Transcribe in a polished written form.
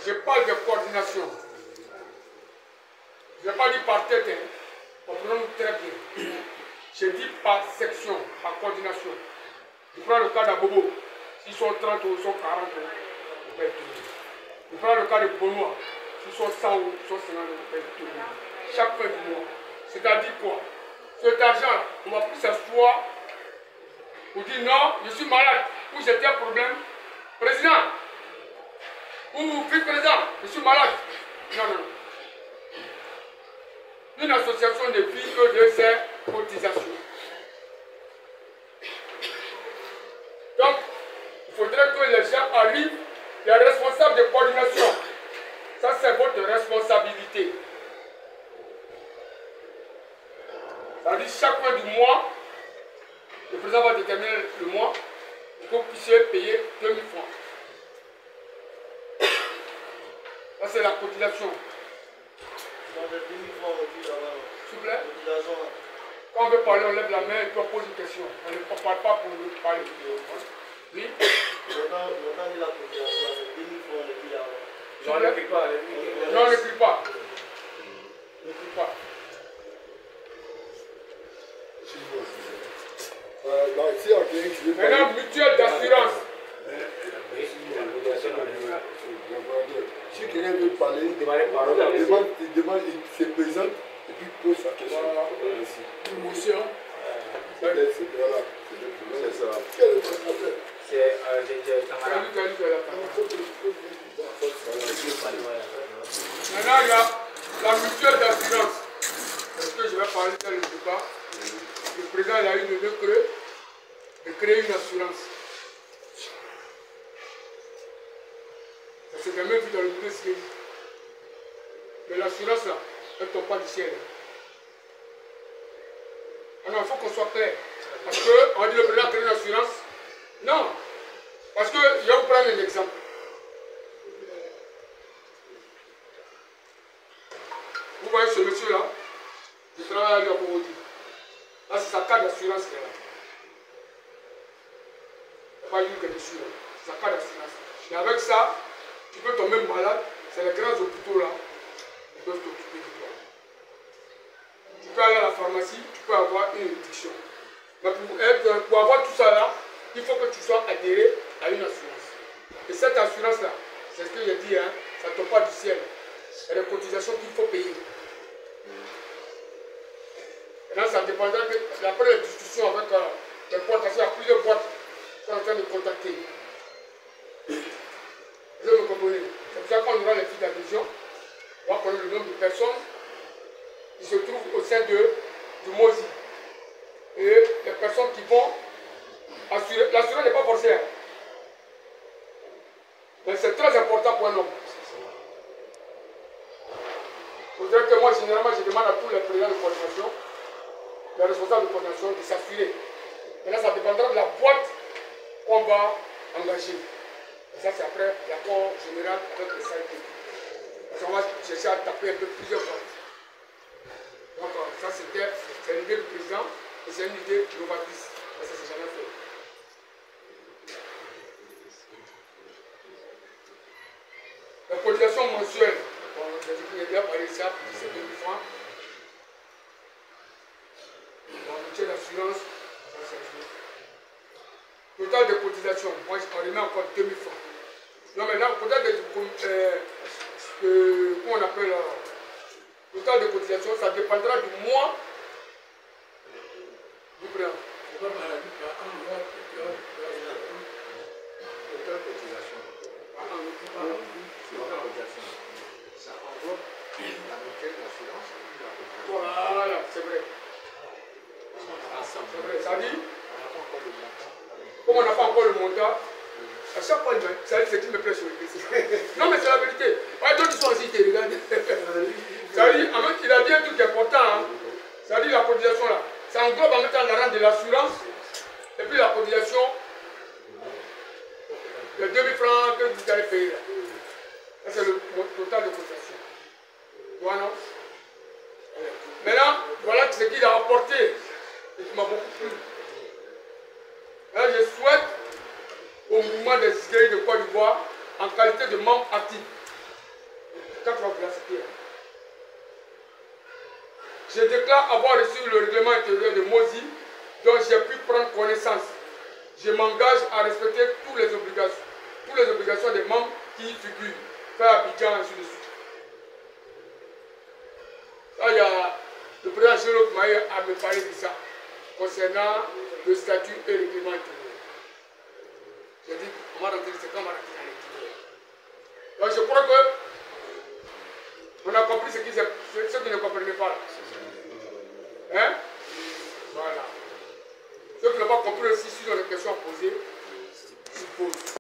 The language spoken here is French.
je parle de coordination. Je n'ai pas dit par tête, hein. Comprenons-nous très bien. Je dis par section, par coordination. Je prends le cas d'Abobo. S'ils sont 30 ou ils sont 40, on peut être tout. Je prends le cas de Bonois. S'ils sont 100 ou ils sont 50, on peut être tout. Chaque fin du mois. C'est-à-dire quoi? Cet argent, on va plus s'asseoir pour dire non, je suis malade, ou j'ai un problème. Président, ou vice-président, je suis malade. Non, non, non. Une association ne vit que de ses cotisations. Donc, il faudrait que les gens arrivent, les responsables de coordination. Ça, c'est votre responsabilité. Ça veut dire chaque fin du mois, le président va déterminer le mois pour que vous puissiez payer 2000 francs. Ça, c'est la cotisation. S'il vous plaît. Quand on veut parler, on lève la main et puis on pose une question. On ne parle pas pour nous parler. Oui. Non, on n'écrit pas. Non, on n'écrit pas. On n'écrit pas. Maintenant, mutuelle d'assurance. Si quelqu'un veut parler, il demande, il se présente et puis il pose sa question. Une motion. Voilà. C'est ça. Quel est votre appel? C'est Maintenant, il y a la mutuelle d'assurance. Est-ce que je vais parler de ça, je ne sais pas. Le président il a eu le creux de créer une assurance. Ça s'est même vu dans le ministère. Mais l'assurance là, elle ne tombe pas du ciel. Alors il faut qu'on soit clair. Parce qu'on dit le président crée une assurance. Non. Parce que je vais vous prendre un exemple. Vous voyez ce monsieur-là, je travaille à lui à Bogoti. Là, c'est sa carte d'assurance qui est là. Il n'y a pas une qui est dessus. C'est sa carte d'assurance. Et avec ça, tu peux tomber malade. C'est les grands hôpitaux là. Ils peuvent t'occuper de toi. Tu peux aller à la pharmacie, tu peux avoir une réduction. Mais pour avoir tout ça là, il faut que tu sois adhéré à une assurance. Et cette assurance-là, c'est ce que j'ai dit, hein, ça ne tombe pas du ciel. Il y a des cotisations qu'il faut payer. Et là, ça dépendra que, après la discussion avec les boîtes, parce qu'il y a plusieurs boîtes qui sont en train de contacter. Vous me comprenez? C'est pour ça qu'on aura les fiches d'adhésion, on va connaître le nombre de personnes qui se trouvent au sein du MOSI. Et les personnes qui vont assurer. L'assurance n'est pas forcée. Hein. Mais c'est très important pour un homme. Il faudrait que moi, généralement, je demande à tous les présidents de coordination, les responsables de coordination, de s'assurer. Et là, ça dépendra de la boîte qu'on va engager. Et ça, c'est après l'accord général avec les SAIP. Parce qu'on va chercher à taper un peu plusieurs boîtes. Donc, ça, c'est l'idée du président et c'est une idée novatrice. Et ça, c'est jamais fait. La cotisation mensuelle, bon, j'ai dit qu'il y a déjà parlé de ça, c'est 2000 francs. La mutuelle d'assurance, ça c'est le total de cotisation, moi je remets encore 2000 francs. Non, mais là, total de comment on appelle total de cotisation, ça dépendra du mois du président. Ça englobe la mutuelle d'assurance. Voilà, c'est vrai. C'est vrai, ça dit, comme on n'a pas encore le montant, à chaque fois, ça dit ce qui me plaît sur le PC. Non, mais c'est la vérité. Ouais, d'autres sont ici, tu regardes. Ça dit, en même il a dit un truc important. Hein. Ça dit la cotisation là. Ça englobe en même temps la rente de l'assurance et puis la cotisation, les 2000 francs que vous allez payer là. Ça, c'est le total de cotisation. Voilà. Maintenant, voilà ce qu'il a apporté et qui m'a beaucoup plu. Là, je souhaite au mouvement des guerriers de Côte d'Ivoire, en qualité de membre actif, quand tu vas vouloir citer. Je déclare avoir reçu le règlement intérieur de Mozi dont j'ai pu prendre connaissance. Je m'engage à respecter toutes les obligations des membres qui y figurent. Faire Abidjan, ainsi de suite. Là, il y a le président Jérôme Maïe à me parler de ça, concernant le statut et le règlement intérieur. J'ai dit, on va rentrer, c'est quand on va rentrer à l'intérieur. Donc je crois que on a compris ce qui ne comprenaient pas là. Hein? Voilà. Ceux qui n'ont pas compris aussi, si ont des questions à poser,